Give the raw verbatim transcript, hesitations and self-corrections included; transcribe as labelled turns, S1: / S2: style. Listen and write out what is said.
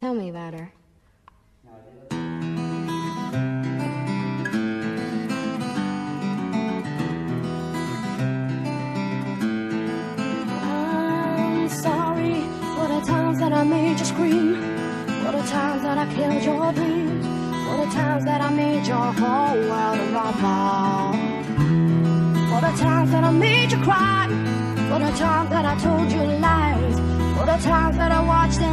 S1: Tell me about her. I'm sorry for the times that I made you scream, for the times that I killed your dreams, for the times that I made your whole world a rumble, for the times that I made you cry, for the times that I told you lies, for the times that I watched